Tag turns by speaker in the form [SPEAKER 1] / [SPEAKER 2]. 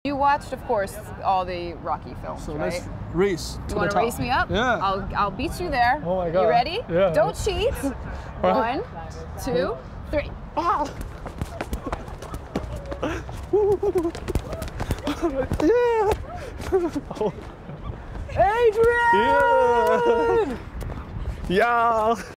[SPEAKER 1] You watched, of course, all the Rocky films,
[SPEAKER 2] So
[SPEAKER 1] right?
[SPEAKER 2] let's race to
[SPEAKER 1] You want
[SPEAKER 2] the
[SPEAKER 1] to
[SPEAKER 2] top.
[SPEAKER 1] race me up?
[SPEAKER 2] Yeah.
[SPEAKER 1] I'll beat you there.
[SPEAKER 2] Oh my God.
[SPEAKER 1] You ready?
[SPEAKER 2] Yeah.
[SPEAKER 1] Don't cheat. 1, 2, 3.
[SPEAKER 2] Oh. Yeah.
[SPEAKER 1] Adrian!
[SPEAKER 2] Yeah. Yeah.